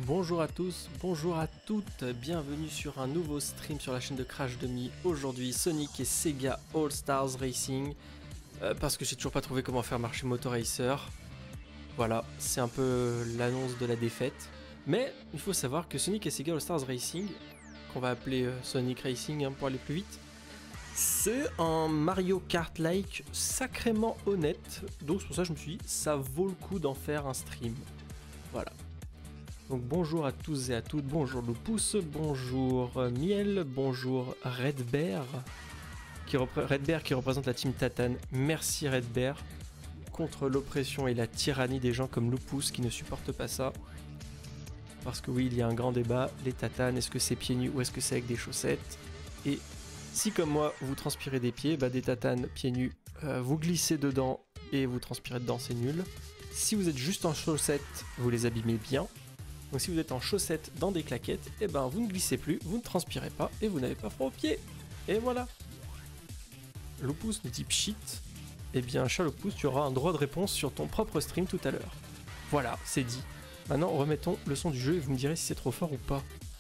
Bonjour à tous, bonjour à toutes, bienvenue sur un nouveau stream sur la chaîne de Crash Dummy. Aujourd'hui Sonic et Sega All Stars Racing, parce que j'ai toujours pas trouvé comment faire marcher Motoracer. Voilà, c'est un peu l'annonce de la défaite. Mais il faut savoir que Sonic et Sega All Stars Racing, qu'on va appeler Sonic Racing pour aller plus vite, c'est un Mario Kart-like sacrément honnête. Donc c'est pour ça que je me suis dit, ça vaut le coup d'en faire un stream. Voilà. Donc bonjour à tous et à toutes, bonjour Loupousse, bonjour Miel, bonjour Red Bear qui représente la team Tatane. Merci Red Bear, contre l'oppression et la tyrannie des gens comme Loupousse qui ne supportent pas ça. Parce que oui, il y a un grand débat, les Tatanes, est-ce que c'est pieds nus ou est-ce que c'est avec des chaussettes? Et si comme moi vous transpirez des pieds, bah des Tatanes pieds nus, vous glissez dedans et vous transpirez dedans, c'est nul. Si vous êtes juste en chaussettes, vous les abîmez bien. Donc si vous êtes en chaussettes dans des claquettes, eh ben vous ne glissez plus, vous ne transpirez pas et vous n'avez pas froid aux pieds. Et voilà. Loupousse nous dit pchit. Eh bien chat Loupousse, tu auras un droit de réponse sur ton propre stream tout à l'heure. Voilà, c'est dit. Maintenant remettons le son du jeu et vous me direz si c'est trop fort ou pas.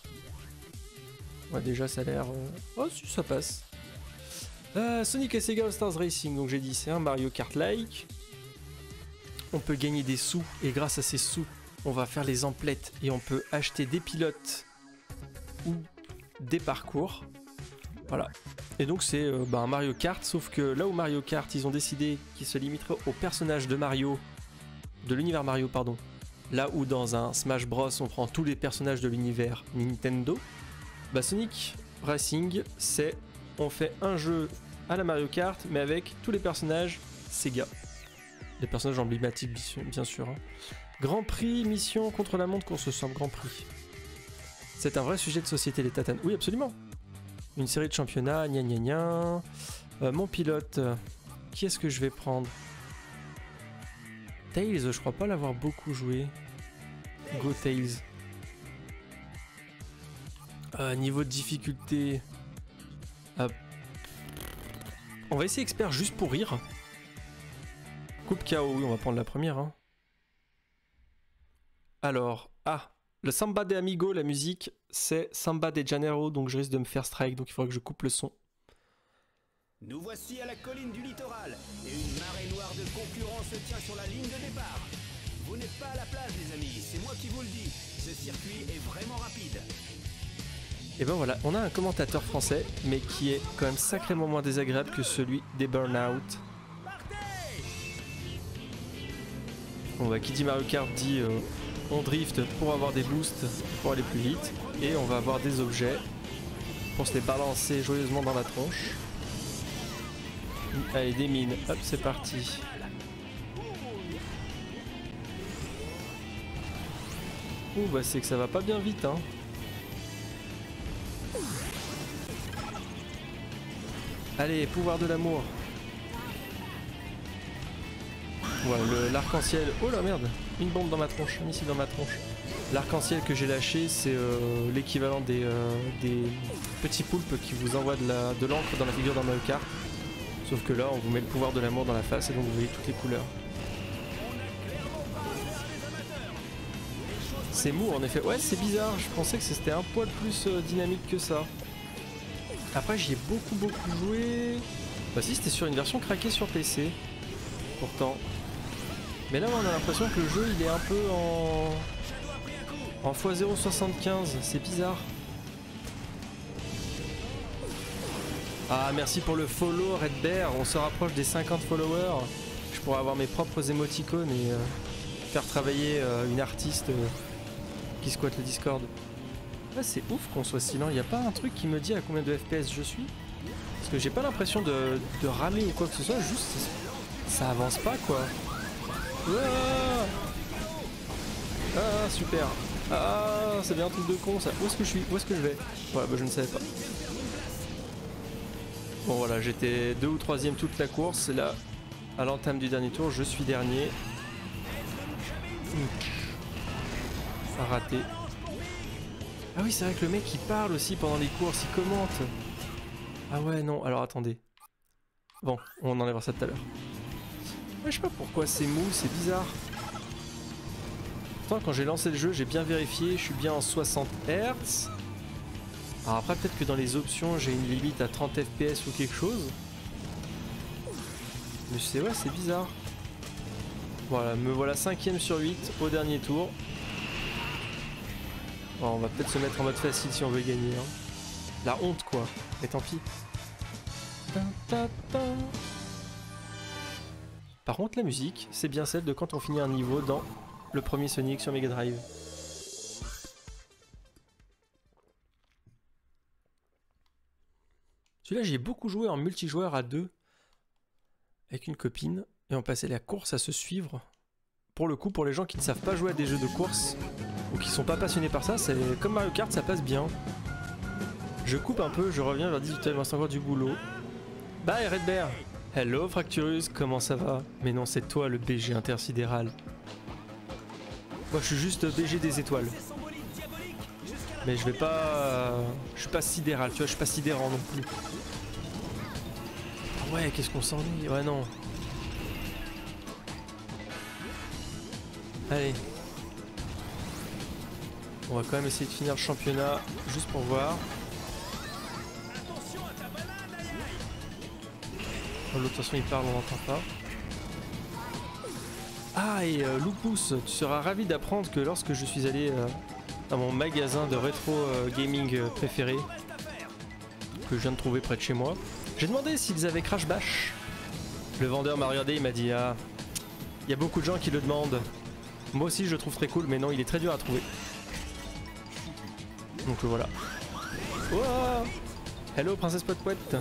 Ouais, déjà ça a l'air... Oh si, ça passe. Sonic et Sega All Stars Racing, donc j'ai dit c'est un Mario Kart-like. On peut gagner des sous et grâce à ces sous, on va faire les emplettes et on peut acheter des pilotes ou des parcours. Voilà. Et donc c'est un Mario Kart, sauf que là où Mario Kart, ils ont décidé qu'ils se limiteraient aux personnages de Mario, de l'univers Mario, pardon. Là où dans un Smash Bros, on prend tous les personnages de l'univers Nintendo. Bah Sonic Racing, c'est on fait un jeu à la Mario Kart, mais avec tous les personnages Sega. Des personnages emblématiques, bien sûr. Hein. Grand Prix, mission contre la montre, course simple, Grand Prix. C'est un vrai sujet de société, les Tatanes. Oui, absolument. Une série de championnats, gna gna gna. Mon pilote, qui est-ce que je vais prendre? Tails, je crois pas l'avoir beaucoup joué. Go Tails. Niveau de difficulté... on va essayer expert juste pour rire. Coupe KO, oui, on va prendre la première. Hein. Alors, le Samba de Amigo, la musique, c'est Samba de Janeiro, donc je risque de me faire strike, donc il faudra que je coupe le son. Nous voici à la colline du littoral, et une marée noire de concurrents se tient sur la ligne de départ. Vous n'êtes pas à la plage, les amis, c'est moi qui vous le dis. Ce circuit est vraiment rapide. Et ben voilà, on a un commentateur français, mais qui est quand même sacrément moins désagréable que celui des Burnout. Bon bah, qui dit Mario Kart dit on drift pour avoir des boosts, pour aller plus vite, et on va avoir des objets pour se les balancer joyeusement dans la tronche. Allez, des mines, hop, c'est parti. Ouh, bah c'est que ça va pas bien vite, hein. Allez, pouvoir de l'amour. Voilà, l'arc-en-ciel. Oh la merde, une bombe dans ma tronche, un missile dans ma tronche. L'arc-en-ciel que j'ai lâché, c'est l'équivalent des petits poulpes qui vous envoient de l'encre dans la figure d'un Mario Kart. Sauf que là, on vous met le pouvoir de l'amour dans la face et donc vous voyez toutes les couleurs. C'est mou en effet. Ouais, c'est bizarre. Je pensais que c'était un poil plus dynamique que ça. Après, j'y ai beaucoup joué. Bah si, c'était sur une version craquée sur PC. Pourtant. Mais là, on a l'impression que le jeu, il est un peu en x0.75. C'est bizarre. Ah, merci pour le follow, Red Bear. On se rapproche des 50 followers. Je pourrais avoir mes propres émoticônes et faire travailler une artiste qui squatte le Discord. Ouais, c'est ouf qu'on soit silent. Il n'y a pas un truc qui me dit à combien de FPS je suis? Parce que j'ai pas l'impression de ramer ou quoi que ce soit. Juste, ça avance pas, quoi. Ah, super. Ah, c'est bien un truc de con, ça. Où est-ce que je suis? Où est-ce que je vais? Ouais, bah je ne savais pas. Bon voilà, j'étais 2 ou 3ème toute la course, et là, à l'entame du dernier tour, je suis dernier. Ça a raté. Ah oui, c'est vrai que le mec il parle aussi pendant les courses, il commente. Ah ouais, non, alors attendez. Bon, on enlèvera ça tout à l'heure. Ouais, je sais pas pourquoi c'est mou, c'est bizarre. Pourtant pourtant quand j'ai lancé le jeu, j'ai bien vérifié, je suis bien en 60 Hz. Alors après peut-être que dans les options j'ai une limite à 30 FPS ou quelque chose. Mais c'est bizarre. Voilà, me voilà 5ème sur 8 au dernier tour. Bon, on va peut-être se mettre en mode facile si on veut gagner. Hein. La honte quoi, mais tant pis. Par contre la musique, c'est bien celle de quand on finit un niveau dans le premier Sonic sur Mega Drive. Celui-là j'y ai beaucoup joué en multijoueur à 2 avec une copine et on passait la course à se suivre. Pour le coup, pour les gens qui ne savent pas jouer à des jeux de course ou qui sont pas passionnés par ça, c'est comme Mario Kart, ça passe bien. Je coupe un peu, je reviens vers 18h, il me reste encore du boulot. Bye Red Bear. Hello Fracturus, comment ça va? Mais non, c'est toi le BG intersidéral. Moi je suis juste BG des étoiles. Mais je vais pas... je suis pas sidéral, tu vois, je suis pas sidérant non plus. Ah ouais, qu'est-ce qu'on s'ennuie? Ouais non. Allez. On va quand même essayer de finir le championnat, juste pour voir. Oh, de toute façon il parle, on n'entend pas. Ah et Lupus, tu seras ravi d'apprendre que lorsque je suis allé à mon magasin de rétro gaming préféré, que je viens de trouver près de chez moi, j'ai demandé s'ils avaient Crash Bash. Le vendeur m'a regardé, il m'a dit ah, il y a beaucoup de gens qui le demandent. Moi aussi je le trouve très cool, mais non, il est très dur à trouver. Donc voilà. Wow. Hello princesse Potpouette.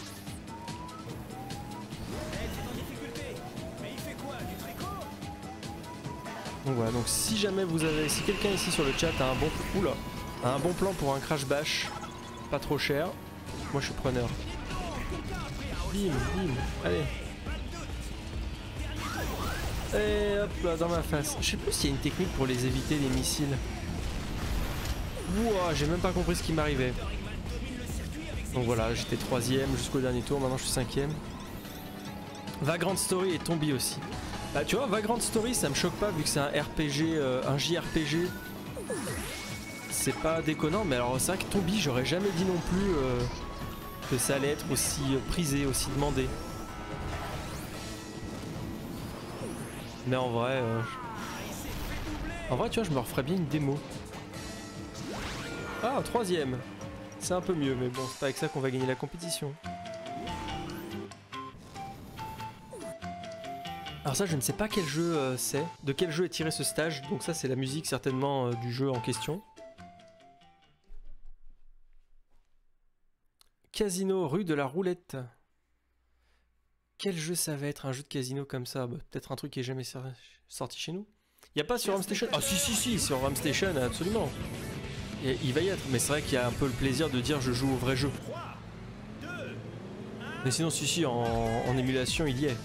Donc voilà, donc si jamais vous avez, si quelqu'un ici sur le chat a un bon plan pour un Crash Bash, pas trop cher, moi je suis preneur. Bim, bim, allez. Et hop là, dans ma face. Je sais plus s'il y a une technique pour les éviter les missiles. Ouah, j'ai même pas compris ce qui m'arrivait. Donc voilà, j'étais 3ème jusqu'au dernier tour, maintenant je suis 5ème. Vagrant Story et Tombi aussi. Bah tu vois, Vagrant Story ça me choque pas vu que c'est un RPG, un JRPG. C'est pas déconnant, mais alors c'est vrai que Tombi j'aurais jamais dit non plus que ça allait être aussi prisé, aussi demandé. Mais en vrai, tu vois, je me referais bien une démo. Ah, 3ème. C'est un peu mieux, mais bon, c'est pas avec ça qu'on va gagner la compétition. Alors ça, je ne sais pas quel jeu c'est, de quel jeu est tiré ce stage, donc ça c'est la musique certainement du jeu en question. Casino, rue de la Roulette. Quel jeu ça va être, un jeu de casino comme ça? Bah, peut-être un truc qui est jamais sorti chez nous. Il n'y a pas sur RamStation? Ah si, sur RamStation, absolument. Il va y être, mais c'est vrai qu'il y a un peu le plaisir de dire je joue au vrai jeu. Mais sinon si, en émulation il y est.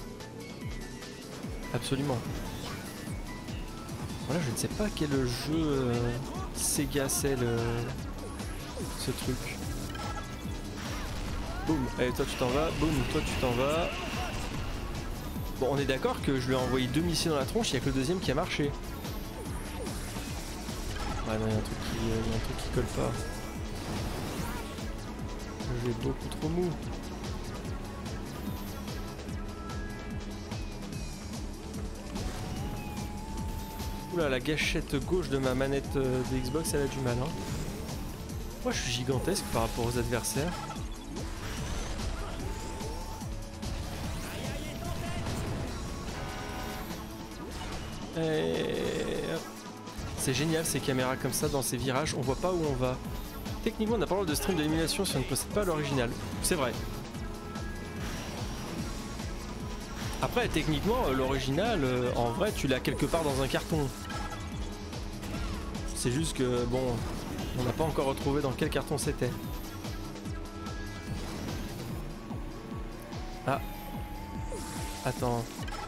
Absolument. Voilà, je ne sais pas quel jeu Sega c'est ce truc. Boum, allez toi tu t'en vas, boum, toi tu t'en vas. Bon, on est d'accord que je lui ai envoyé 2 missiles dans la tronche, il n'y a que le deuxième qui a marché. Ouais non, il y a un truc qui colle pas. J'ai beaucoup trop mou. Oula, la gâchette gauche de ma manette de Xbox, elle a du mal. Hein. Moi, je suis gigantesque par rapport aux adversaires. C'est génial ces caméras comme ça dans ces virages, on voit pas où on va. Techniquement, on n'a pas le droit de stream de l'émulation si on ne possède pas l'original. C'est vrai. Après, techniquement, l'original, en vrai, tu l'as quelque part dans un carton. C'est juste que, bon, on n'a pas encore retrouvé dans quel carton c'était. Ah. Attends.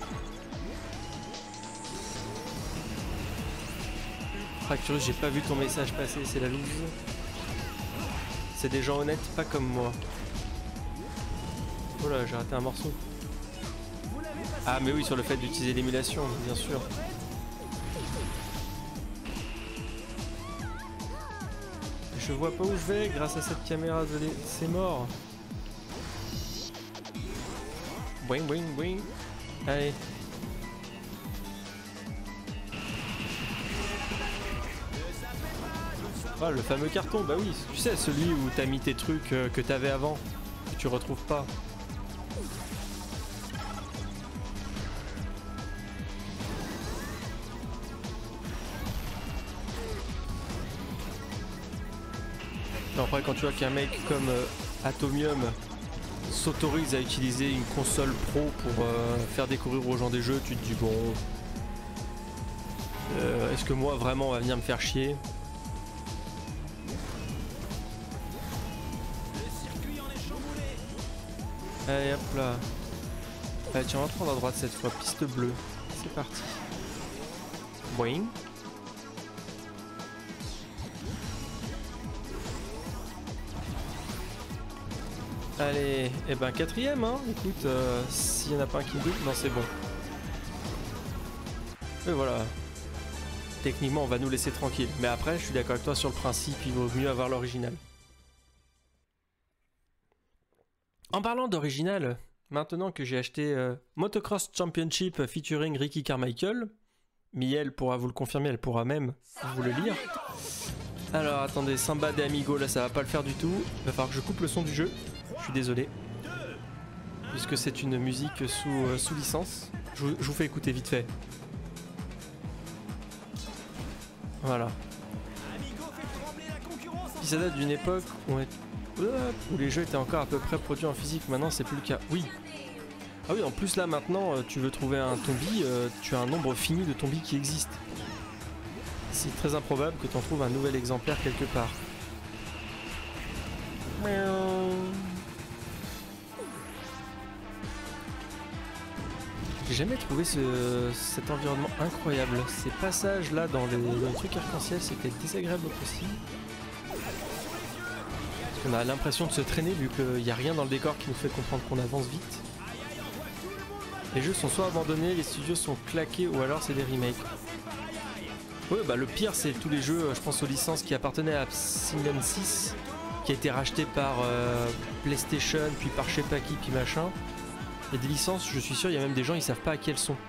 Fracturus, j'ai pas vu ton message passer, c'est la loose. C'est des gens honnêtes, pas comme moi. Oh là, j'ai raté un morceau. Ah mais oui, sur le fait d'utiliser l'émulation, bien sûr. je vois pas où je vais grâce à cette caméra, c'est mort. Boing boing boing. Allez. Ah, le fameux carton, bah oui, tu sais, celui où t'as mis tes trucs que t'avais avant, que tu retrouves pas. Après, quand tu vois qu'un mec comme Atomium s'autorise à utiliser une console pro pour faire découvrir aux gens des jeux, tu te dis bon, est-ce que moi vraiment on va venir me faire chier? Allez hop là. Allez tiens, on va prendre à droite cette fois, piste bleue. C'est parti. Boing. Allez, et ben quatrième hein, écoute, s'il y en a pas un qui me doute, non c'est bon. Et voilà. Techniquement on va nous laisser tranquille, mais après je suis d'accord avec toi sur le principe, il vaut mieux avoir l'original. En parlant d'original, maintenant que j'ai acheté Motocross Championship featuring Ricky Carmichael, Miel pourra vous le confirmer, elle pourra même vous le lire. Alors attendez, Samba de Amigo, là ça va pas le faire du tout, il va falloir que je coupe le son du jeu. Je suis désolé, puisque c'est une musique sous licence. Je vous fais écouter vite fait. Voilà. Puis ça date d'une époque où les jeux étaient encore à peu près produits en physique. Maintenant c'est plus le cas. Oui. Ah oui, en plus là maintenant, tu veux trouver un tombi, tu as un nombre fini de tombis qui existent. C'est très improbable que tu en trouves un nouvel exemplaire quelque part. J'ai jamais trouvé cet environnement incroyable. Ces passages là dans les trucs arc-en-ciel, c'était désagréable au possible. Parce qu'on a l'impression de se traîner vu qu'il n'y a rien dans le décor qui nous fait comprendre qu'on avance vite. Les jeux sont soit abandonnés, les studios sont claqués ou alors c'est des remakes. Ouais bah le pire c'est tous les jeux, je pense aux licences qui appartenaient à Obsidian 6, qui a été racheté par PlayStation, puis par je sais pas qui, puis machin. Il y a des licences, je suis sûr, il y a même des gens, ils savent pas à qui elles sont.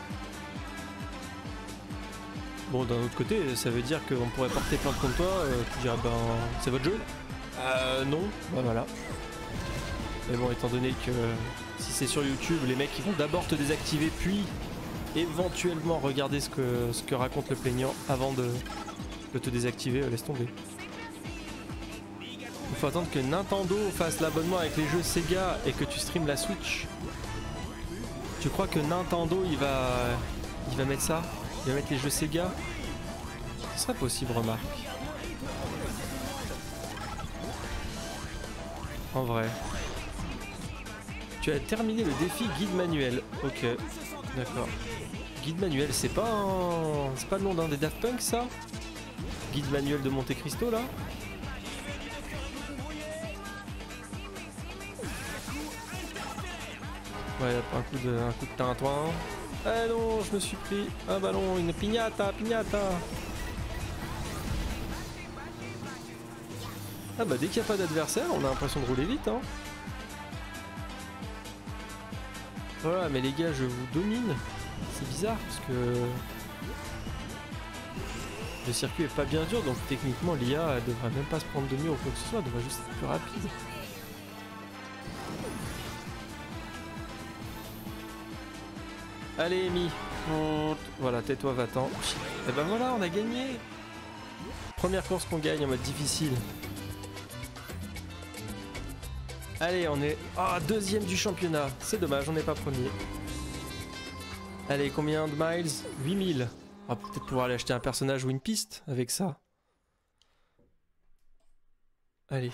Bon, d'un autre côté, ça veut dire qu'on pourrait porter plainte contre toi, tu dirais, ben, c'est votre jeu? Non, bah voilà. Mais bon, étant donné que si c'est sur YouTube, les mecs, ils vont d'abord te désactiver, puis éventuellement regarder ce que raconte le plaignant avant de te désactiver, laisse tomber. Il faut attendre que Nintendo fasse l'abonnement avec les jeux Sega et que tu streames la Switch. Tu crois que Nintendo il va mettre ça? Il va mettre les jeux Sega? Ce serait possible, remarque. En vrai. Tu as terminé le défi guide manuel. Ok, d'accord. Guide manuel, c'est pas le nom d'un des Daft Punk ça? Guide manuel de Monte Cristo là? Ouais, un coup de tintouin. Ah non, je me suis pris un ballon, une piñata. Ah bah dès qu'il n'y a pas d'adversaire, on a l'impression de rouler vite hein. Voilà, mais les gars, je vous domine. C'est bizarre parce que le circuit est pas bien dur, donc techniquement l'IA elle devrait même pas se prendre de mur ou quoi que ce soit, elle devrait juste être plus rapide. Allez Amy, voilà, tais-toi, va-t'en. Et ben voilà, on a gagné. Première course qu'on gagne en mode difficile. Allez, on est deuxième du championnat. C'est dommage, on n'est pas premier. Allez, combien de miles? 8000. On va peut-être pouvoir aller acheter un personnage ou une piste avec ça. Allez.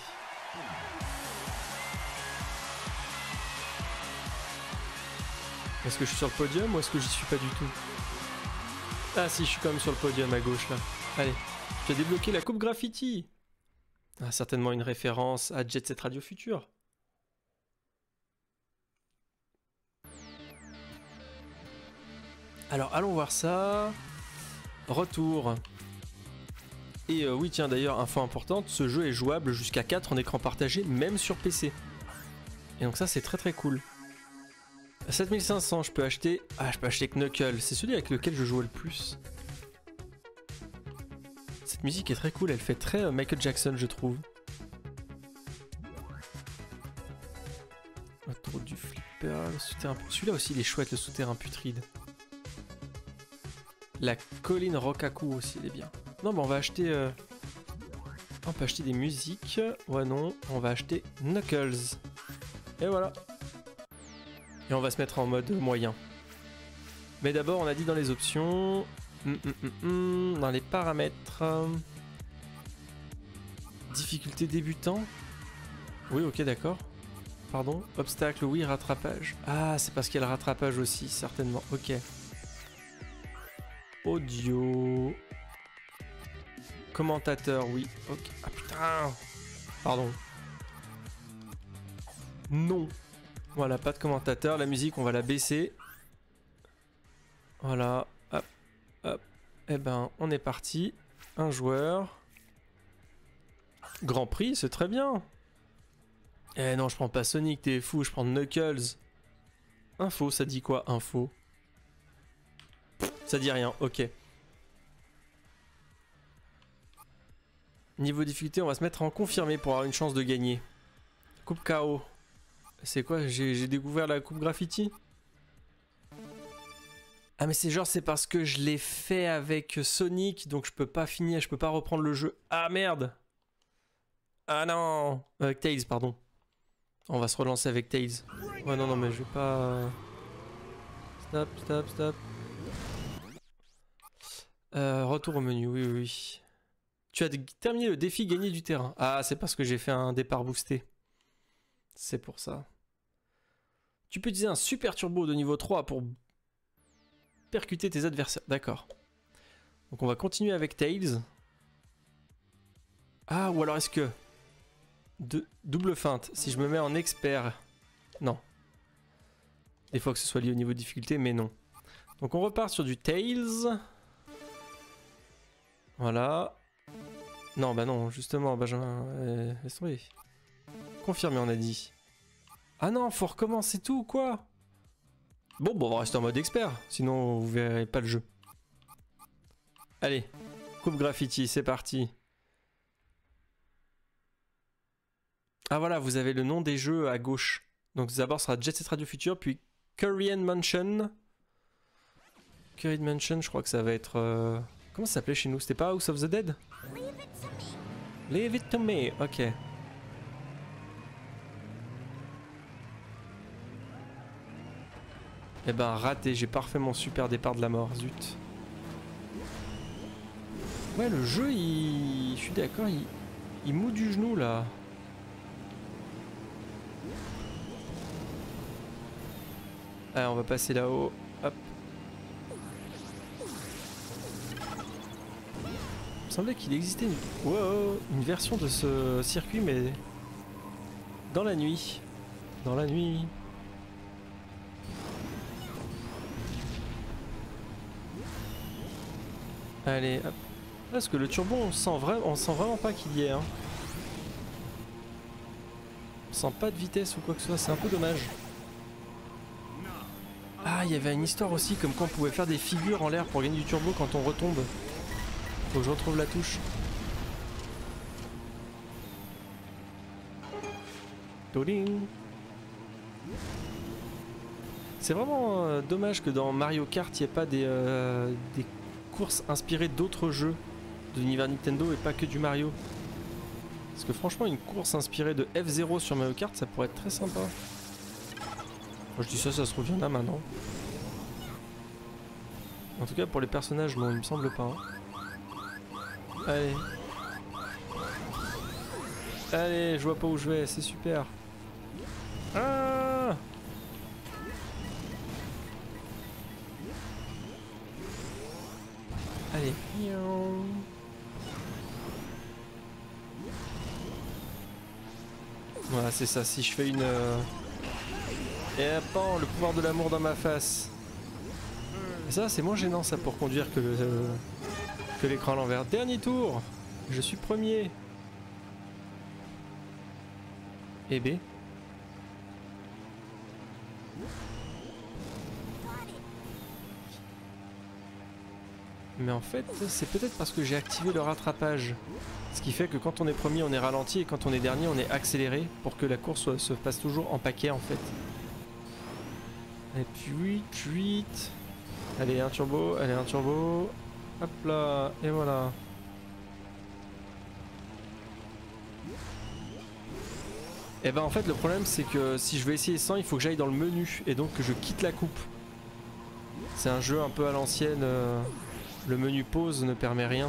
Est-ce que je suis sur le podium ou est-ce que j'y suis pas du tout? Ah si, je suis quand même sur le podium à gauche là. Allez, tu as débloqué la coupe graffiti. Ah, certainement une référence à Jet Set Radio Future. Alors allons voir ça. Retour. Et oui tiens d'ailleurs, info importante, ce jeu est jouable jusqu'à 4 en écran partagé, même sur PC. Et donc ça c'est très très cool. À 7500 je peux acheter... Ah je peux acheter Knuckles, c'est celui avec lequel je jouais le plus. Cette musique est très cool, elle fait très Michael Jackson je trouve. Autour du flipper, le souterrain... Celui-là aussi il est chouette, le souterrain putride. La colline Rokaku aussi elle est bien. Non mais on va acheter... On peut acheter des musiques. Ouais non, on va acheter Knuckles. Et voilà. Et on va se mettre en mode moyen. Mais d'abord on a dit dans les options... dans les paramètres... difficulté débutant. Oui ok d'accord. Pardon. Obstacle oui, rattrapage. Ah c'est parce qu'il y a le rattrapage aussi certainement. Ok. Audio... Commentateur, oui. Ok. Ah putain. Pardon. Non. Voilà, pas de commentateur. La musique, on va la baisser. Voilà. Hop. Hop. Eh ben, on est parti. Un joueur. Grand Prix, c'est très bien. Eh non, je prends pas Sonic, t'es fou. Je prends Knuckles. Info, ça dit quoi, info? Ça dit rien, ok. Niveau difficulté, on va se mettre en confirmé pour avoir une chance de gagner. Coupe KO. C'est quoi? J'ai découvert la coupe graffiti? Ah mais c'est genre c'est parce que je l'ai fait avec Sonic, donc je peux pas finir, je peux pas reprendre le jeu. Ah merde! Ah non! Avec Tails, pardon. On va se relancer avec Tails. Ouais non non mais je vais pas... Stop, stop, stop. Retour au menu, oui oui oui. Tu as terminé le défi gagner du terrain. Ah, c'est parce que j'ai fait un départ boosté. C'est pour ça. Tu peux utiliser un super turbo de niveau 3 pour percuter tes adversaires. D'accord. Donc on va continuer avec Tails. Ah, ou alors est-ce que... double feinte. Si je me mets en expert... Non. Des fois que ce soit lié au niveau de difficulté, mais non. Donc on repart sur du Tails. Voilà. Non, bah non, justement, Benjamin, laisse tomber. Confirmé, on a dit. Ah non, faut recommencer tout, quoi. Bon, on va rester en mode expert, sinon vous verrez pas le jeu. Allez, coupe graffiti, c'est parti. Ah voilà, vous avez le nom des jeux à gauche. Donc d'abord, ce sera Jet Set Radio Future, puis Korean Mansion. Korean Mansion, je crois que ça va être... Comment ça s'appelait chez nous? C'était pas House of the Dead? Leave it to me, ok. Eh ben raté, j'ai pas refait mon super départ de la mort, zut. Ouais le jeu il... Je suis d'accord, il moue du genou là. Allez on va passer là-haut, hop. Il me semblait qu'il existait une version de ce circuit mais dans la nuit. Dans la nuit. Allez, hop. Parce que le turbo on sent vraiment pas qu'il y est. Hein. On sent pas de vitesse ou quoi que ce soit, c'est un peu dommage. Ah, il y avait une histoire aussi comme quoi on pouvait faire des figures en l'air pour gagner du turbo quand on retombe. Faut que je retrouve la touche. C'est vraiment dommage que dans Mario Kart il n'y ait pas des courses inspirées d'autres jeux de l'univers Nintendo et pas que du Mario. Parce que franchement une course inspirée de F0 sur Mario Kart ça pourrait être très sympa. Moi je dis ça, ça se trouve il y en a maintenant. En tout cas pour les personnages non il me semble pas. Hein. Allez. Allez, je vois pas où je vais, c'est super. Ah! Allez. Voilà, c'est ça. Si je fais une... Et pan, le pouvoir de l'amour dans ma face. Et ça, c'est moins gênant ça pour conduire que l'écran à l'envers. Dernier tour. Je suis premier. Et B. Mais en fait, c'est peut-être parce que j'ai activé le rattrapage. Ce qui fait que quand on est premier, on est ralenti et quand on est dernier, on est accéléré pour que la course se passe toujours en paquet en fait. Et puis... Allez, un turbo, allez, un turbo. Hop là, et voilà. Et ben en fait, le problème c'est que si je veux essayer sans, il faut que j'aille dans le menu et donc que je quitte la coupe. C'est un jeu un peu à l'ancienne. Le menu pause ne permet rien.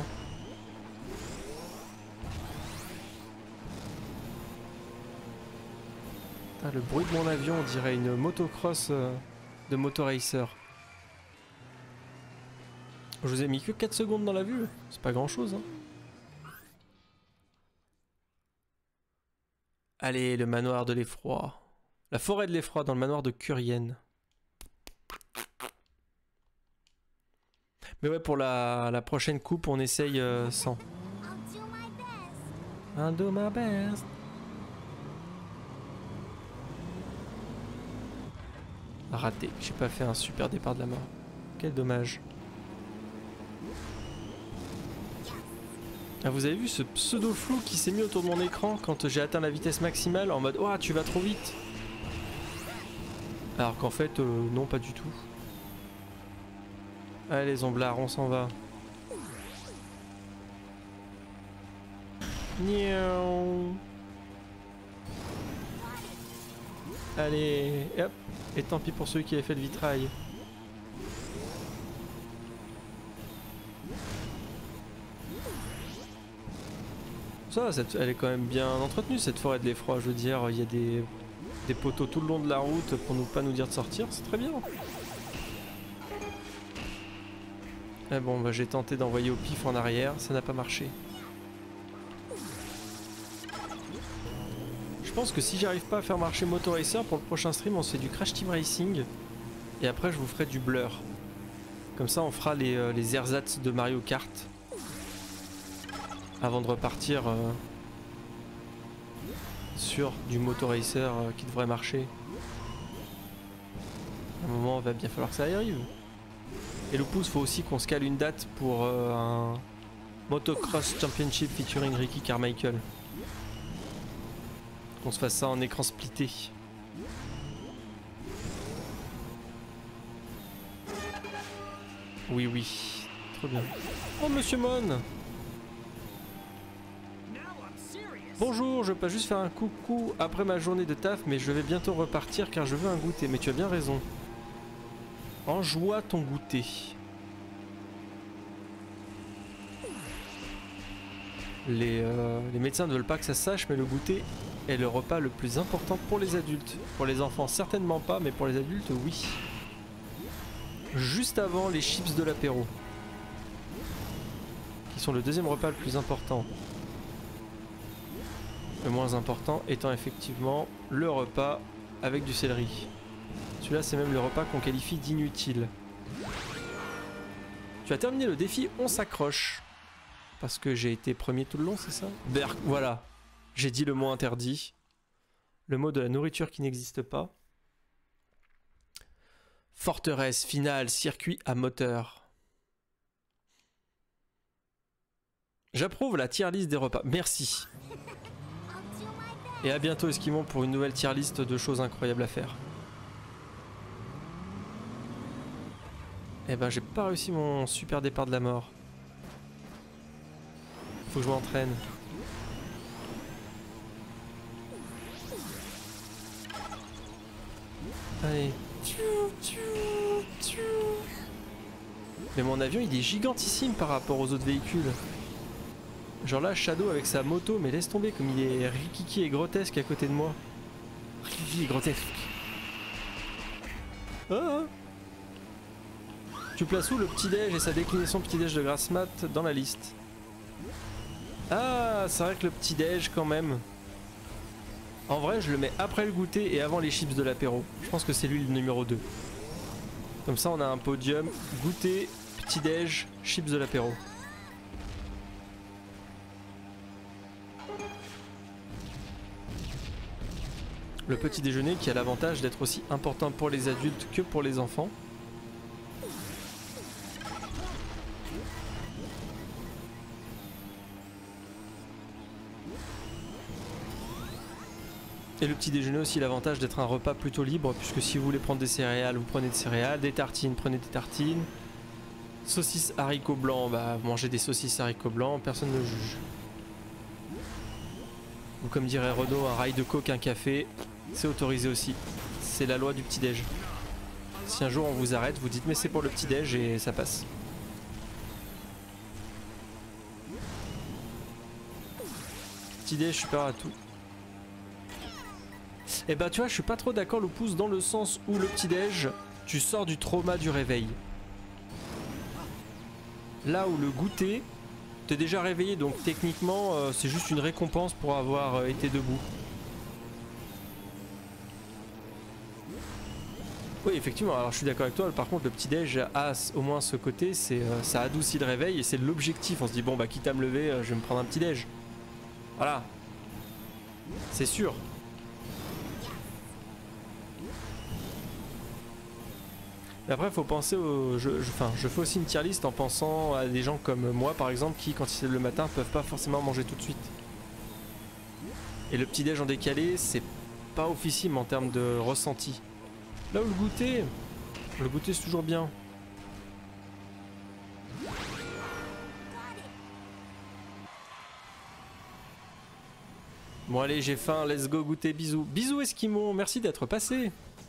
Ah, le bruit de mon avion, on dirait une motocross de motoracer. Je vous ai mis que 4 secondes dans la vue, c'est pas grand chose. Hein. Allez, le manoir de l'effroi. La forêt de l'effroi dans le manoir de Curien. Mais ouais, pour la prochaine coupe, on essaye sans. I'll do my best. Raté, j'ai pas fait un super départ de la mort. Quel dommage. Ah, vous avez vu ce pseudo flou qui s'est mis autour de mon écran quand j'ai atteint la vitesse maximale en mode ouah, tu vas trop vite. Alors qu'en fait, non, pas du tout. Allez, Zomblard, on s'en va. Niaou. Allez, hop. Et tant pis pour ceux qui avaient fait le vitrail. Ça, elle est quand même bien entretenue cette forêt de l'effroi. Je veux dire, il y a des poteaux tout le long de la route pour ne pas nous dire de sortir. C'est très bien. Mais bon, bah, j'ai tenté d'envoyer au pif en arrière. Ça n'a pas marché. Je pense que si j'arrive pas à faire marcher Motoracer pour le prochain stream, on se fait du Crash Team Racing. Et après, je vous ferai du Blur. Comme ça, on fera les ersatz de Mario Kart. Avant de repartir sur du Motoracer qui devrait marcher. À un moment, il va bien falloir que ça arrive. Et le pouce, faut aussi qu'on se cale une date pour un Motocross Championship featuring Ricky Carmichael. Qu'on se fasse ça en écran splitté. Oui, oui. Trop bien. Oh, Monsieur Mon! Bonjour, je peux juste faire un coucou après ma journée de taf, mais je vais bientôt repartir car je veux un goûter. Mais tu as bien raison. Enjoie ton goûter. Les médecins ne veulent pas que ça se sache, mais le goûter est le repas le plus important pour les adultes. Pour les enfants, certainement pas, mais pour les adultes, oui. Juste avant les chips de l'apéro. Qui sont le deuxième repas le plus important. Le moins important étant effectivement le repas avec du céleri. Celui-là, c'est même le repas qu'on qualifie d'inutile. Tu as terminé le défi, on s'accroche. Parce que j'ai été premier tout le long, c'est ça? Berk, voilà. J'ai dit le mot interdit. Le mot de la nourriture qui n'existe pas. Forteresse, finale, circuit à moteur. J'approuve la tier list des repas. Merci. Et à bientôt Esquimon pour une nouvelle tier list de choses incroyables à faire. Eh ben j'ai pas réussi mon super départ de la mort. Faut que je m'entraîne. Allez. Mais mon avion il est gigantissime par rapport aux autres véhicules. Genre là, Shadow avec sa moto, mais laisse tomber comme il est rikiki et grotesque à côté de moi. Rikiki et grotesque. Ah. Tu places où le petit-déj et sa déclinaison petit-déj de grasse mat dans la liste? Ah, c'est vrai que le petit-déj quand même. En vrai, je le mets après le goûter et avant les chips de l'apéro. Je pense que c'est lui le numéro 2. Comme ça, on a un podium goûter, petit-déj, chips de l'apéro. Le petit déjeuner qui a l'avantage d'être aussi important pour les adultes que pour les enfants. Et le petit déjeuner aussi l'avantage d'être un repas plutôt libre, puisque si vous voulez prendre des céréales, vous prenez des céréales, des tartines, prenez des tartines. Saucisses haricots blancs, bah vous mangez des saucisses haricots blancs, personne ne juge. Ou comme dirait Renaud, un rail de coke, un café, c'est autorisé aussi. C'est la loi du petit déj. Si un jour on vous arrête, vous dites mais c'est pour le petit déj et ça passe. Petit déj supérieur à tout. Et bah tu vois, je suis pas trop d'accord le pouce dans le sens où le petit déj, tu sors du trauma du réveil. Là où le goûter, t'es déjà réveillé, donc techniquement c'est juste une récompense pour avoir été debout. Oui effectivement, alors je suis d'accord avec toi, par contre le petit déj a au moins ce côté, c'est ça adoucit le réveil et c'est l'objectif, on se dit bon bah quitte à me lever, je vais me prendre un petit déj. Voilà. C'est sûr. Mais après, il faut penser au. Je fais aussi une tier list en pensant à des gens comme moi, par exemple, qui, quand ils se lèvent le matin, peuvent pas forcément manger tout de suite. Et le petit déj en décalé, c'est pas officiel en termes de ressenti. Là où le goûter c'est toujours bien. Bon allez, j'ai faim, let's go goûter, bisous. Bisous Esquimaux, merci d'être passé.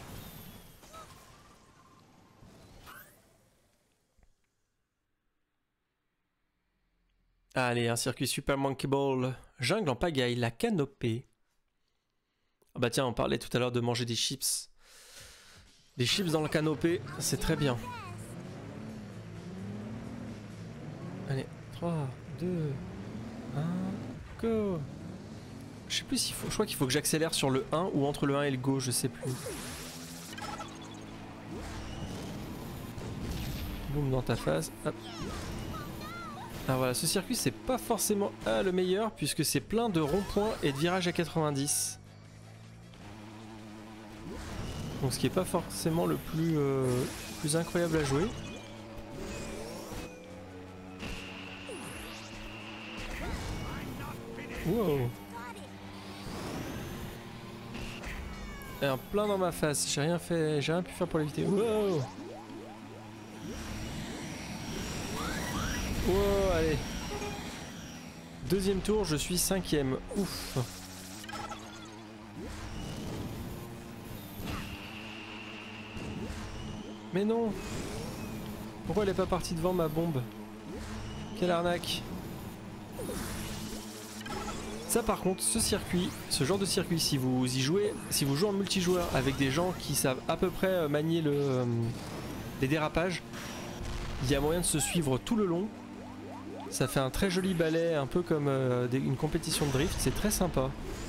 Allez, un circuit Super Monkey Ball. Jungle en pagaille, la canopée. Ah bah tiens, on parlait tout à l'heure de manger des chips. Des chips dans la canopée, c'est très bien. Allez, 3, 2, 1, go. Je sais plus s'il faut, je crois qu'il faut que j'accélère sur le 1 ou entre le 1 et le go, je sais plus. Boum dans ta face, hop. Alors voilà, ce circuit c'est pas forcément le meilleur puisque c'est plein de ronds-points et de virages à 90. Donc ce qui est pas forcément le plus incroyable à jouer. Wow. Et un plein dans ma face, j'ai rien pu faire pour l'éviter. Wow. Wow, allez. Deuxième tour, je suis 5ème. Ouf. Mais non. Pourquoi elle est pas partie devant ma bombe? Quelle arnaque. Ça par contre, ce circuit, ce genre de circuit, si vous y jouez, si vous jouez en multijoueur avec des gens qui savent à peu près manier les dérapages, il y a moyen de se suivre tout le long. Ça fait un très joli balai, un peu comme une compétition de drift, c'est très sympa.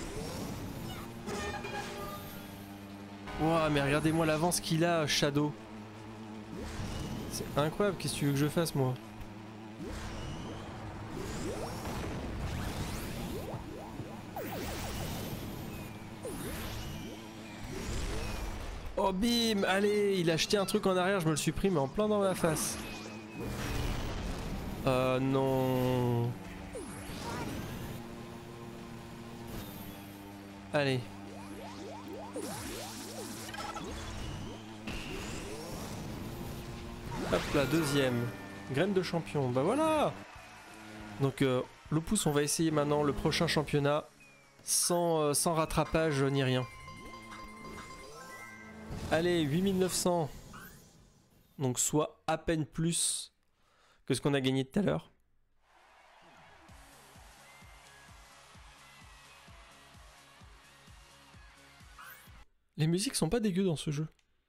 Ouah, mais regardez-moi l'avance qu'il a, Shadow. C'est incroyable, qu'est-ce que tu veux que je fasse, moi? Oh bim, allez, il a jeté un truc en arrière, je me le suis pris, mais en plein dans ma face. Non. Allez. Hop là, deuxième. Graine de champion, bah voilà. Donc le pouce, on va essayer maintenant le prochain championnat sans rattrapage ni rien. Allez, 8900. Donc soit à peine plus que ce qu'on a gagné tout à l'heure. Les musiques sont pas dégueu dans ce jeu.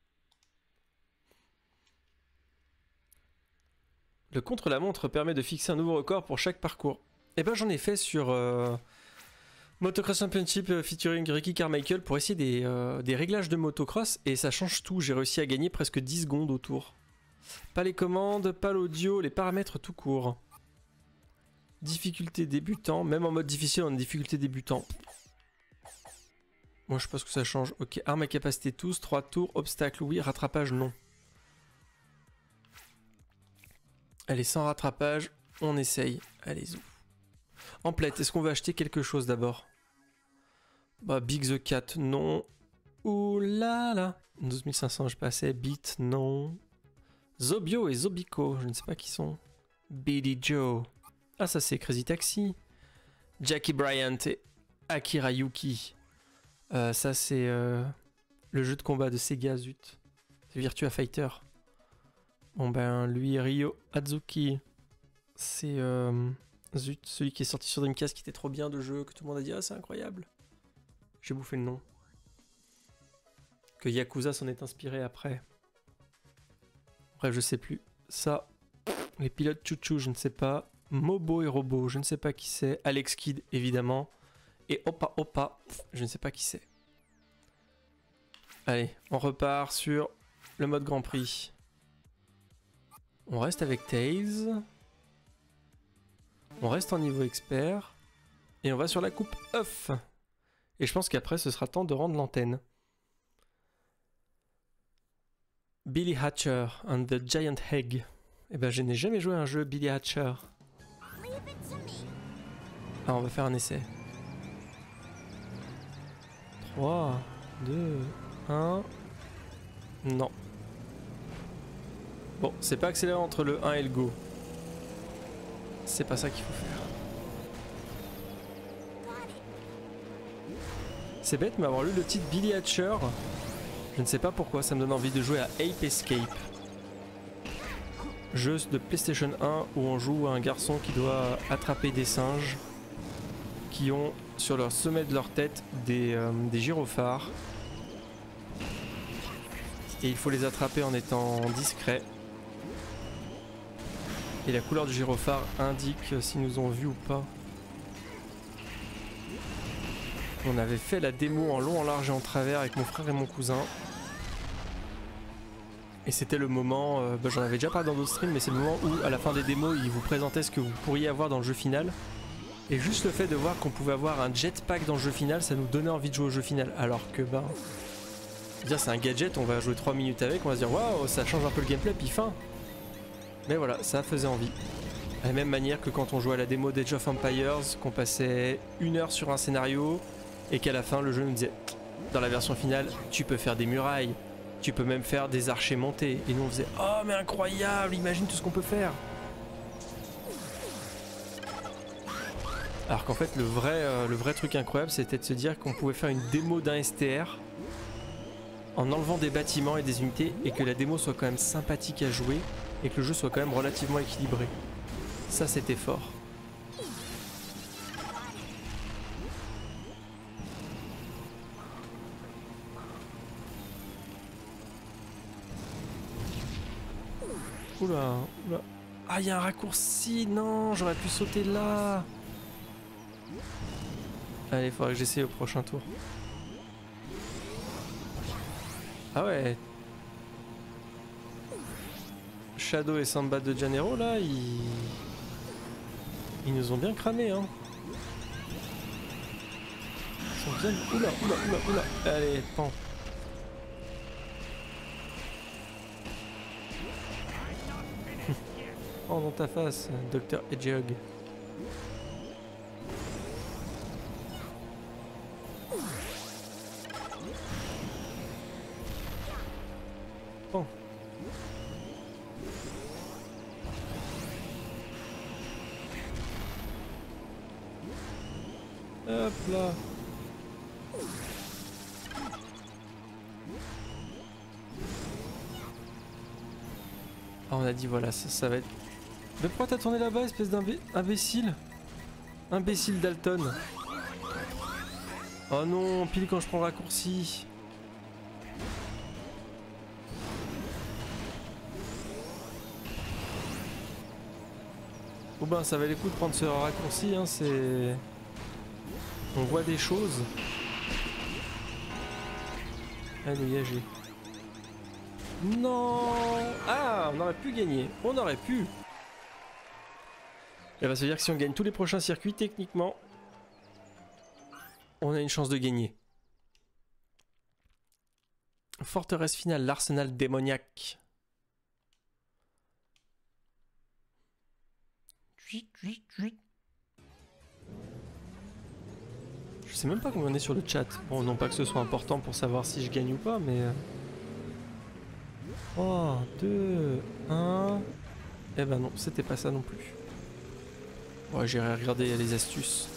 Le contre-la-montre permet de fixer un nouveau record pour chaque parcours. Et ben j'en ai fait sur Motocross Championship featuring Ricky Carmichael pour essayer des réglages de motocross et ça change tout. J'ai réussi à gagner presque 10 secondes au tour. Pas les commandes, pas l'audio, les paramètres tout court. Difficulté débutant, même en mode difficile on a difficulté débutant. Moi je pense que ça change. Ok, arme à capacité tous, 3 tours, obstacle oui, rattrapage non. Allez, sans rattrapage, on essaye. Allez, zou. Emplette, est-ce qu'on veut acheter quelque chose d'abord? Bah, Big the Cat, non. Ouh là là. 12 500, je passais. Beat, non. Zobio et Zobiko, je ne sais pas qui sont. Billy Joe. Ah, ça c'est Crazy Taxi. Jackie Bryant et Akira Yuki. Ça c'est le jeu de combat de Sega, zut. C'est Virtua Fighter. Bon ben, lui, Ryo Hazuki. C'est zut, celui qui est sorti sur Dreamcast qui était trop bien de jeu, que tout le monde a dit ah c'est incroyable. J'ai bouffé le nom. Que Yakuza s'en est inspiré après. Bref, je sais plus. Ça, les pilotes chouchou, je ne sais pas. Mobo et Robo, je ne sais pas qui c'est. Alex Kidd, évidemment. Et Opa Opa, je ne sais pas qui c'est. Allez, on repart sur le mode Grand Prix. On reste avec Tails. On reste en niveau expert. Et on va sur la coupe œuf. Et je pense qu'après, ce sera temps de rendre l'antenne. Billy Hatcher and the Giant Egg. Eh ben, je n'ai jamais joué à un jeu Billy Hatcher. Ah, on va faire un essai. 3, 2, 1... Non. Bon, c'est pas accéléré entre le 1 et le go. C'est pas ça qu'il faut faire. C'est bête, mais avoir lu le titre Billy Hatcher, je ne sais pas pourquoi, ça me donne envie de jouer à Ape Escape. Jeu de PlayStation 1 où on joue à un garçon qui doit attraper des singes qui ont sur leur sommet de leur tête des gyrophares. Et il faut les attraper en étant discret. Et la couleur du gyrophare indique s'ils nous ont vus ou pas. On avait fait la démo en long, en large et en travers avec mon frère et mon cousin. Et c'était le moment, j'en avais déjà parlé dans d'autres streams, mais c'est le moment où à la fin des démos, ils vous présentaient ce que vous pourriez avoir dans le jeu final. Et juste le fait de voir qu'on pouvait avoir un jetpack dans le jeu final, ça nous donnait envie de jouer au jeu final. Alors que c'est un gadget, on va jouer 3 minutes avec, on va se dire waouh, ça change un peu le gameplay, puis fin. Mais voilà, ça faisait envie. De la même manière que quand on jouait à la démo d'Age of Empires, qu'on passait 1 heure sur un scénario, et qu'à la fin le jeu nous disait dans la version finale, tu peux faire des murailles, tu peux même faire des archers montés. Et nous on faisait oh mais incroyable, imagine tout ce qu'on peut faire. Alors qu'en fait le vrai truc incroyable c'était de se dire qu'on pouvait faire une démo d'un STR en enlevant des bâtiments et des unités et que la démo soit quand même sympathique à jouer et que le jeu soit quand même relativement équilibré. Ça c'était fort. Oula, oula. Ah, il y a un raccourci, non, j'aurais pu sauter là. Allez, il faudrait que j'essaye au prochain tour. Ah ouais. Shadow et Samba de Janeiro, là, ils nous ont bien cramé, hein. Ils sont bien... Oula, oula, oula, oula. Allez, pan. Oh, dans ta face, Dr. Hedgehog. Bon. Hop là. Ah, on a dit voilà, ça va être... Mais pourquoi t'as tourné là-bas, espèce d'imbécile? Imbécile Dalton. Oh non, pile quand je prends le raccourci. Oh ben ça valait le coup de prendre ce raccourci, hein, c'est... On voit des choses. Allez, dégagez. Non. Ah, on aurait pu gagner. On aurait pu. Et va se dire que si on gagne tous les prochains circuits, techniquement, on a une chance de gagner. Forteresse finale, l'arsenal démoniaque. Je sais même pas combien on est sur le chat. Bon, non pas que ce soit important pour savoir si je gagne ou pas, mais... 3, 2, 1... Eh ben non, c'était pas ça non plus. Ouais, j'irai regarder les astuces.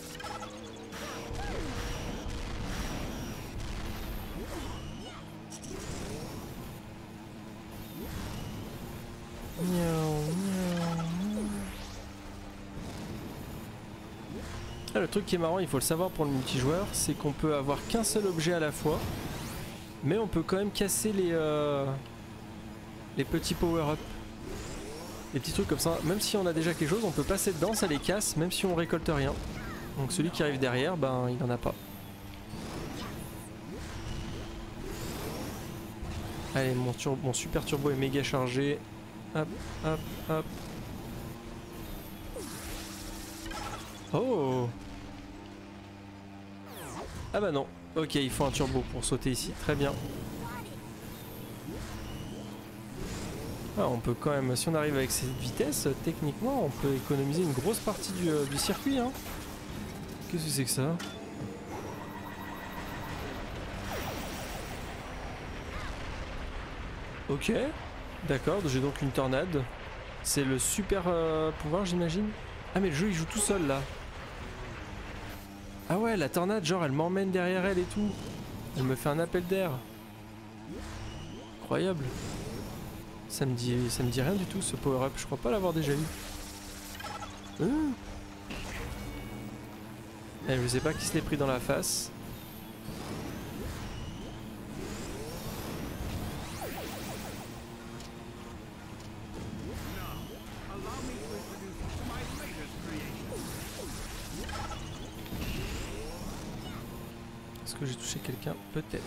Ah, le truc qui est marrant, il faut le savoir pour le multijoueur, c'est qu'on peut avoir qu'un seul objet à la fois, mais on peut quand même casser les petits power-up. Les petits trucs comme ça, même si on a déjà quelque chose, on peut passer dedans, ça les casse, même si on récolte rien. Donc celui qui arrive derrière, ben il en a pas. Allez, mon super turbo est méga chargé. Hop, hop, hop. Oh! Ah bah non. Ok, il faut un turbo pour sauter ici. Très bien. Ah, on peut quand même, si on arrive avec cette vitesse, techniquement, on peut économiser une grosse partie du circuit. Hein. Qu'est-ce que c'est que ça? Ok. D'accord, j'ai donc une tornade. C'est le super pouvoir, j'imagine. Ah mais le jeu il joue tout seul là. Ah ouais, la tornade, genre elle m'emmène derrière elle et tout. Elle me fait un appel d'air. Incroyable. Ça me dit rien du tout ce power-up, je crois pas l'avoir déjà eu. Je sais pas qui se l'est pris dans la face. Est-ce que j'ai touché quelqu'un? Peut-être.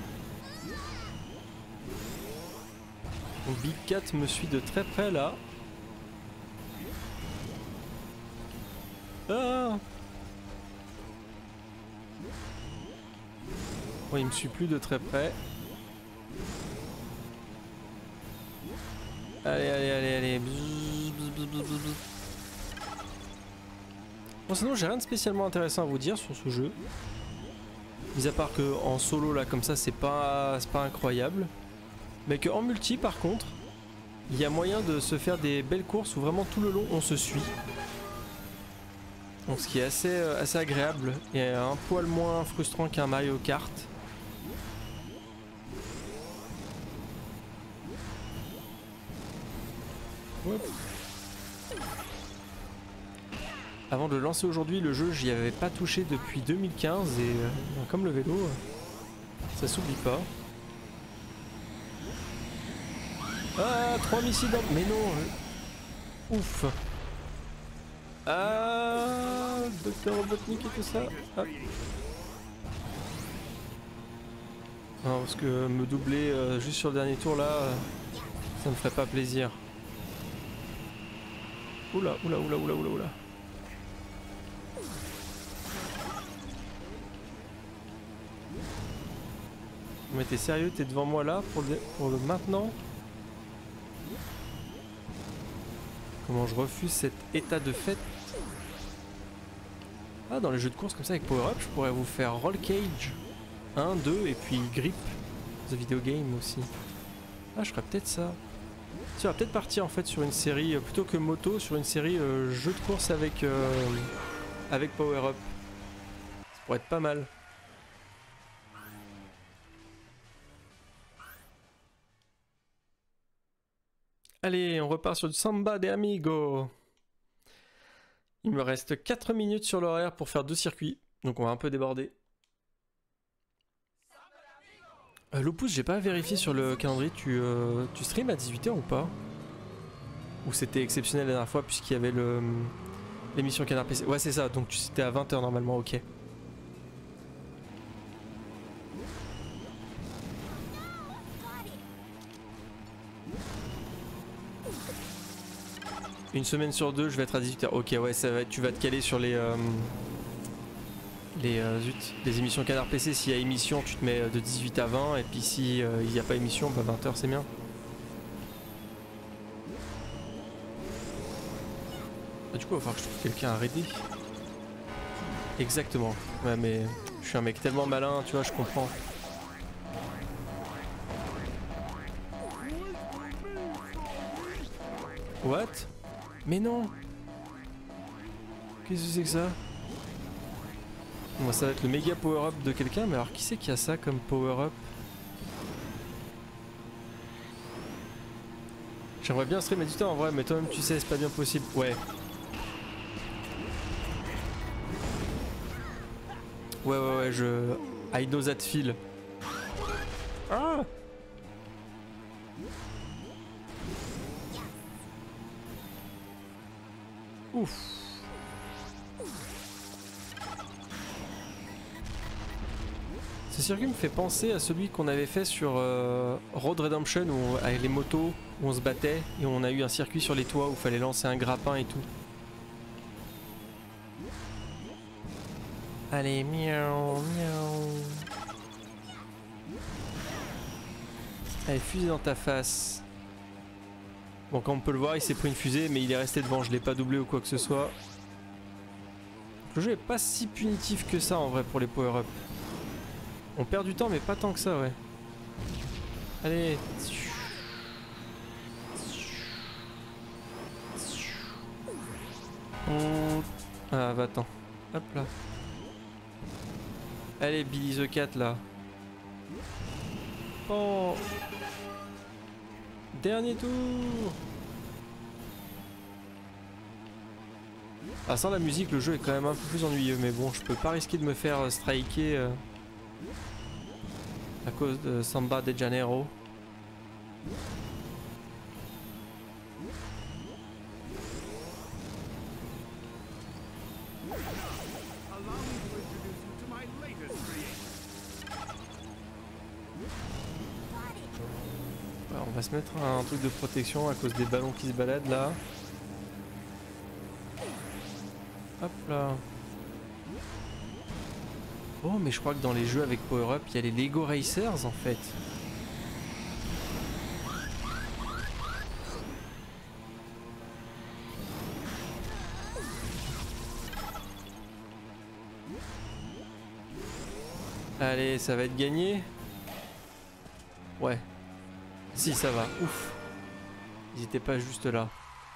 Donc Big Cat me suit de très près là. Ah! Bon, il me suit plus de très près. Allez, allez, allez, allez. Bon, sinon j'ai rien de spécialement intéressant à vous dire sur ce jeu. Mis à part que en solo là comme ça c'est pas incroyable. Mais qu'en multi par contre, il y a moyen de se faire des belles courses où vraiment tout le long on se suit. Donc ce qui est assez agréable et un poil moins frustrant qu'un Mario Kart. Hop. Avant de le lancer aujourd'hui, le jeu j'y avais pas touché depuis 2015 et comme le vélo, ça s'oublie pas. Ah, 3 missiles dans... Mais non. Ouf. Ah, Dr Robotnik et tout ça. Hop. Non, parce que me doubler juste sur le dernier tour là, ça me ferait pas plaisir. Oula, oula, oula, oula, oula, oula. Mais t'es sérieux, t'es devant moi là pour le maintenant? Comment je refuse cet état de fait? Ah, dans les jeux de course comme ça avec Power Up, je pourrais vous faire Roll Cage 1, 2 et puis Grip, The Video Game aussi. Ah, je ferais peut-être ça. Tu vas peut-être partir en fait sur une série, plutôt que moto, sur une série jeux de course avec Power Up. Ça pourrait être pas mal. Allez, on repart sur du Samba de Amigo. Il me reste 4 minutes sur l'horaire pour faire 2 circuits, donc on va un peu déborder. Lopus, j'ai pas vérifié sur le calendrier, tu streams à 18 h ou pas? Ou c'était exceptionnel la dernière fois puisqu'il y avait l'émission Canard PC. Ouais, c'est ça, donc c'était à 20 h normalement, ok. Une semaine sur 2, je vais être à 18 h. Ok, ouais, ça va, tu vas te caler sur les les émissions Canard PC. S'il y a émission, tu te mets de 18 à 20, et puis si il n'y a pas émission, bah 20h c'est bien. Ah, du coup, il va falloir que je trouve quelqu'un à raider. Exactement. Ouais, mais je suis un mec tellement malin, tu vois, je comprends. What? Mais non! Qu'est-ce que c'est que ça? Bon, ça va être le méga power-up de quelqu'un, mais alors qui c'est qui a ça comme power-up? J'aimerais bien streamer du temps en vrai, mais toi-même tu sais, c'est pas bien possible. Ouais. Ouais, I know that feel. Ah! Ouf. Ce circuit me fait penser à celui qu'on avait fait sur Road Redemption avec les motos où on se battait et on a eu un circuit sur les toits où il fallait lancer un grappin et tout. Allez, miaou, miaou. Allez, fusée dans ta face. Bon, comme on peut le voir, il s'est pris une fusée, mais il est resté devant. Je l'ai pas doublé ou quoi que ce soit. Le jeu est pas si punitif que ça en vrai pour les power-up. On perd du temps, mais pas tant que ça, ouais. Allez. Ah, bah attends. Hop là. Allez, Billy the Cat là. Oh. Dernier tour. Ah, sans la musique, le jeu est quand même un peu plus ennuyeux, mais bon, je peux pas risquer de me faire striker à cause de Samba de Janeiro. On va se mettre un truc de protection à cause des ballons qui se baladent là. Hop là. Oh, mais je crois que dans les jeux avec Power Up, il y a les Lego Racers en fait. Allez, ça va être gagné. Ouais. Si, ça va. Ouf. Ils étaient pas juste là.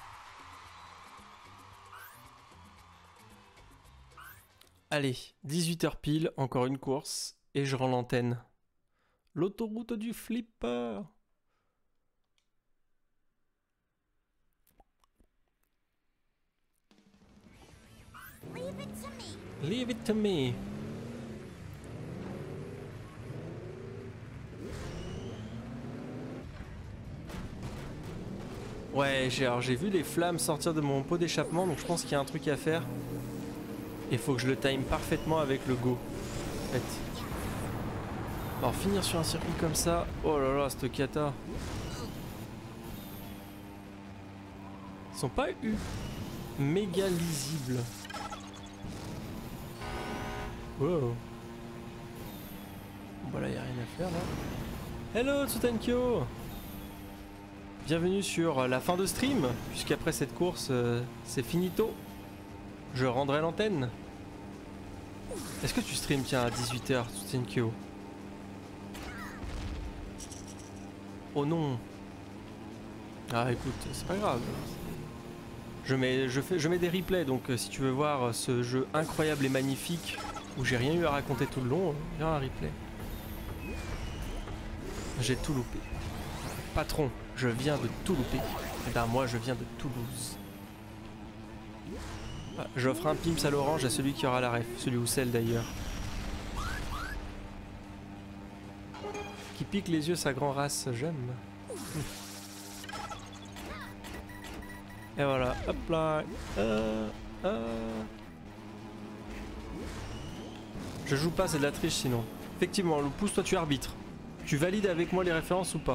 Allez, 18h pile, encore une course. Et je rends l'antenne. L'autoroute du flipper. Leave it to me. Leave it to me. Ouais, j'ai vu les flammes sortir de mon pot d'échappement, donc je pense qu'il y a un truc à faire. Il faut que je le time parfaitement avec le go. En fait. Alors finir sur un circuit comme ça, oh là là, cette cata. Ils sont pas méga lisibles. Wow. Bon bah là y a rien à faire là. Hello Tsutenkyo. Bienvenue sur la fin de stream, puisqu'après cette course, c'est finito. Je rendrai l'antenne. Est-ce que tu stream tiens à 18h, Tsutenkyo? Oh non. Ah écoute, c'est pas grave. Je mets des replays, donc si tu veux voir ce jeu incroyable et magnifique, où j'ai rien eu à raconter tout le long, viens un replay. J'ai tout loupé. Patron, je viens de tout louper. Et ben moi je viens de Toulouse. Ah, j'offre un Pimps à l'orange à celui qui aura la ref, celui ou celle d'ailleurs. Qui pique les yeux sa grand race, j'aime. Et voilà, hop là. Je joue pas, c'est de la triche sinon. Effectivement, Loupousse, toi tu arbitres. Tu valides avec moi les références ou pas?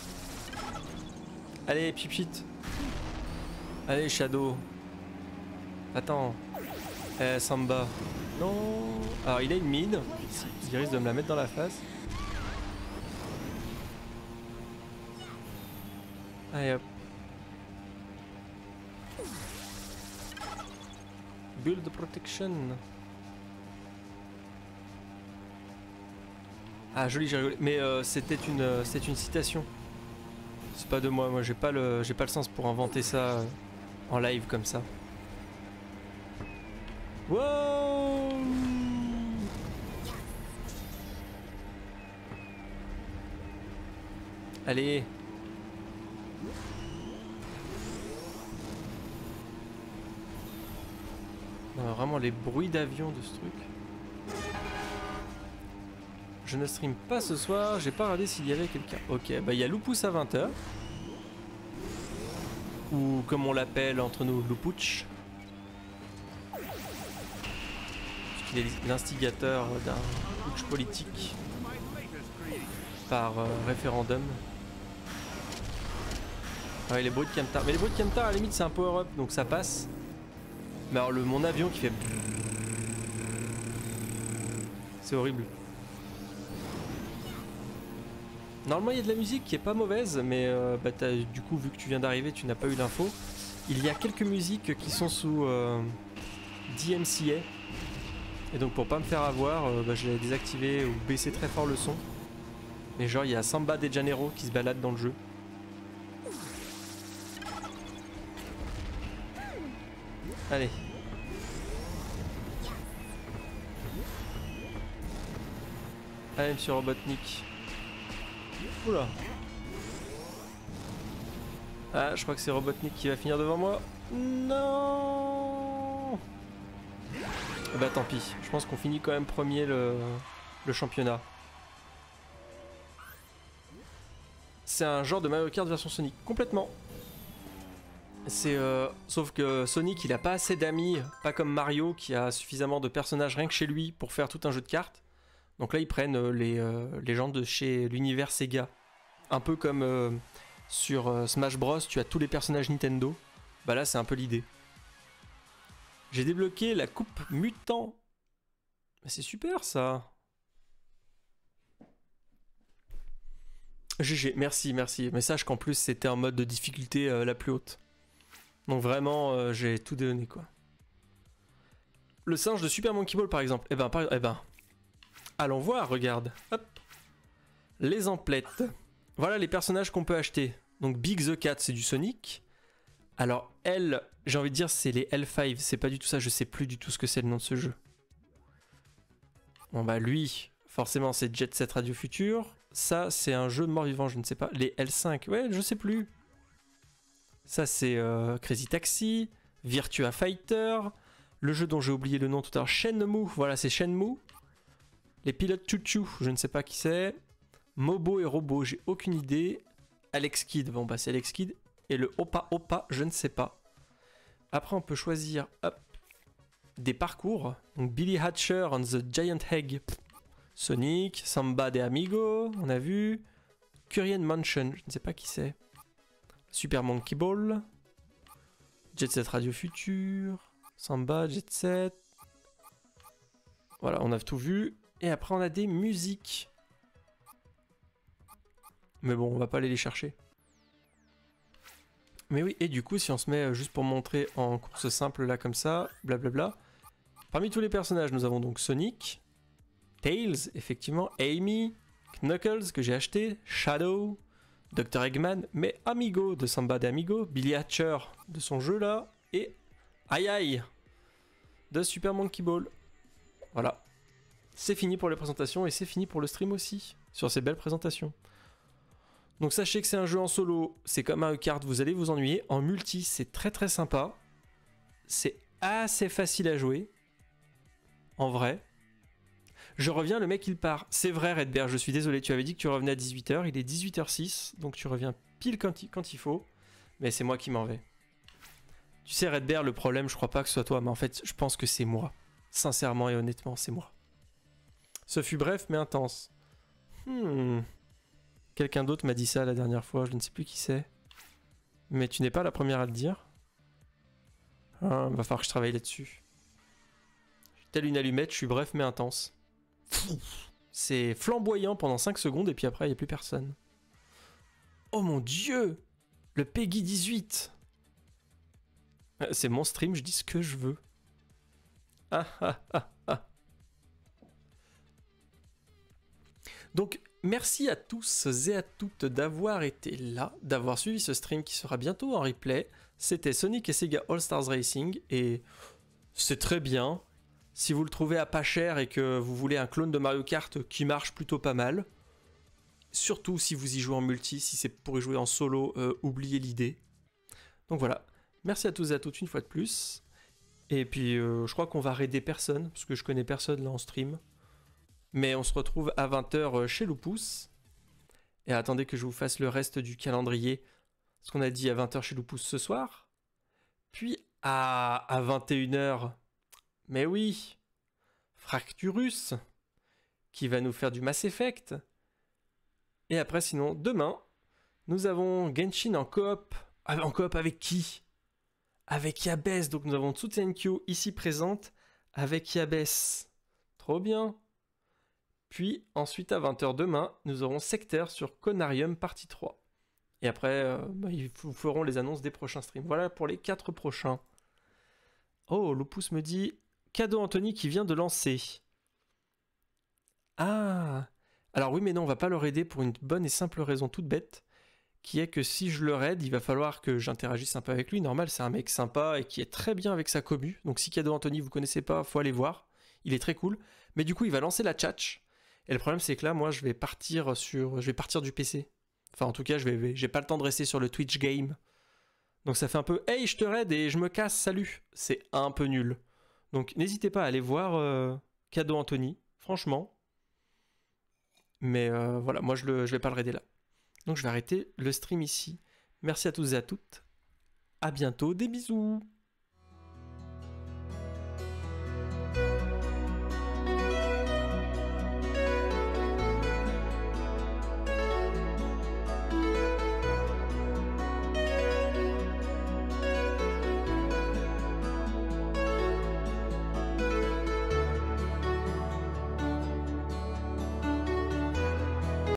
Allez, Pipit. Allez, Shadow. Attends. Samba. Non. Alors il a une mine. Il risque de me la mettre dans la face. Allez hop. Build protection. Ah joli, j'ai rigolé. Mais c'était une citation. C'est pas de moi. Moi j'ai pas le sens pour inventer ça en live comme ça. Wow. Allez. Non, vraiment les bruits d'avion de ce truc. Je ne stream pas ce soir, j'ai pas regardé s'il y avait quelqu'un. Ok, bah il y a Lupus à 20 h. Ou comme on l'appelle entre nous, Lupuch. Puisqu'il est l'instigateur d'un putsch politique par référendum. Ah ouais, les bruits de camtar. Mais les bruits de camtar, à la limite, c'est un power-up, donc ça passe. Mais alors, mon avion qui fait... C'est horrible. Normalement, il y a de la musique qui est pas mauvaise, mais bah, du coup, vu que tu viens d'arriver, tu n'as pas eu l'info. Il y a quelques musiques qui sont sous DMCA. Et donc, pour pas me faire avoir, bah, je l'ai désactivé ou baissé très fort le son. Mais genre, il y a Samba de Janeiro qui se balade dans le jeu. Allez. Allez, monsieur Robotnik. Oula. Ah, je crois que c'est Robotnik qui va finir devant moi. Non. Bah tant pis. Je pense qu'on finit quand même premier le championnat. C'est un genre de Mario Kart version Sonic. Complètement. C'est sauf que Sonic il a pas assez d'amis, pas comme Mario qui a suffisamment de personnages rien que chez lui pour faire tout un jeu de cartes. Donc là ils prennent les gens de chez l'univers Sega. Un peu comme sur Smash Bros tu as tous les personnages Nintendo. Bah là c'est un peu l'idée. J'ai débloqué la coupe mutant. C'est super ça. GG, merci, merci. Mais sache qu'en plus c'était en mode de difficulté la plus haute. Donc vraiment, j'ai tout donné quoi. Le singe de Super Monkey Ball par exemple. Eh ben, allons voir, regarde. Hop. Les emplettes. Voilà les personnages qu'on peut acheter. Donc Big the Cat, c'est du Sonic. Alors L, j'ai envie de dire c'est les L5. C'est pas du tout ça, je sais plus du tout ce que c'est le nom de ce jeu. Bon bah lui, forcément c'est Jet Set Radio Future. Ça c'est un jeu de mort-vivant, je ne sais pas. Les L5, ouais, je sais plus. Ça c'est Crazy Taxi, Virtua Fighter, le jeu dont j'ai oublié le nom tout à l'heure, Shenmue, voilà c'est Shenmue. Les pilotes Chouchou, je ne sais pas qui c'est. Mobo et Robo, j'ai aucune idée. Alex Kidd, bon bah c'est Alex Kidd. Et le Opa Opa, je ne sais pas. Après on peut choisir hop, des parcours. Donc Billy Hatcher on the Giant Egg, Sonic, Samba de Amigo, on a vu. Curien Mansion, je ne sais pas qui c'est. Super Monkey Ball, Jet Set Radio Future, Samba, Jet Set. Voilà, on a tout vu. Et après, on a des musiques. Mais bon, on va pas aller les chercher. Mais oui, et du coup, si on se met juste pour montrer en course simple là comme ça, blablabla. Parmi tous les personnages, nous avons donc Sonic, Tails, effectivement, Amy, Knuckles que j'ai acheté, Shadow, Dr Eggman, mais Amigo de Samba de Amigo, Billy Hatcher de son jeu là, et Aïe Aïe de Super Monkey Ball. Voilà. C'est fini pour les présentations et c'est fini pour le stream aussi, sur ces belles présentations. Donc sachez que c'est un jeu en solo, c'est comme Mario Kart, vous allez vous ennuyer. En multi, c'est très très sympa. C'est assez facile à jouer. En vrai. Je reviens, le mec il part. C'est vrai Redbear, je suis désolé, tu avais dit que tu revenais à 18 h, il est 18 h 06, donc tu reviens pile quand il faut. Mais c'est moi qui m'en vais. Tu sais Redbear, le problème, je crois pas que ce soit toi, mais en fait, je pense que c'est moi. Sincèrement et honnêtement, c'est moi. Ce fut bref mais intense. Quelqu'un d'autre m'a dit ça la dernière fois, je ne sais plus qui c'est. Mais tu n'es pas la première à le dire. Hein, va falloir que je travaille là-dessus. Telle une allumette, je suis bref mais intense. C'est flamboyant pendant 5 secondes et puis après il n'y a plus personne. Oh mon dieu! Le Peggy 18! C'est mon stream, je dis ce que je veux. Ah ah ah ah. Donc merci à tous et à toutes d'avoir été là, d'avoir suivi ce stream qui sera bientôt en replay. C'était Sonic et Sega All Stars Racing et c'est très bien. Si vous le trouvez à pas cher et que vous voulez un clone de Mario Kart qui marche plutôt pas mal, surtout si vous y jouez en multi, si c'est pour y jouer en solo, oubliez l'idée. Donc voilà, merci à tous et à toutes une fois de plus. Et puis je crois qu'on va raider personne, parce que je connais personne là en stream. Mais on se retrouve à 20h chez Loupous. Et attendez que je vous fasse le reste du calendrier. Ce qu'on a dit à 20h chez Loupous ce soir. Puis à 21h... Mais oui, Fracturus, qui va nous faire du Mass Effect. Et après, sinon, demain, nous avons Genshin en coop. En coop avec qui? Avec Yabes. Donc nous avons Tsutenkyo ici présente avec Yabes. Trop bien. Puis ensuite, à 20h demain, nous aurons Secteur sur Conarium partie 3. Et après, ils vous feront les annonces des prochains streams. Voilà pour les 4 prochains. Oh, Lopus me dit... Cadeau Anthony qui vient de lancer. Ah. Alors oui mais non, on va pas le raider pour une bonne et simple raison toute bête, qui est que si je le raid, il va falloir que j'interagisse un peu avec lui. Normal, c'est un mec sympa et qui est très bien avec sa commu. Donc si Cadeau Anthony vous connaissez pas, faut aller voir. Il est très cool. Mais du coup, il va lancer la tchatch. Et le problème c'est que là, moi, je vais partir du PC. Enfin, en tout cas, j'ai pas le temps de rester sur le Twitch game. Donc ça fait un peu, hey, je te raid et je me casse, salut. C'est un peu nul. Donc n'hésitez pas à aller voir Cadeau Anthony, franchement. Mais voilà, moi je vais pas le raider là. Donc je vais arrêter le stream ici. Merci à tous et à toutes. À bientôt, des bisous.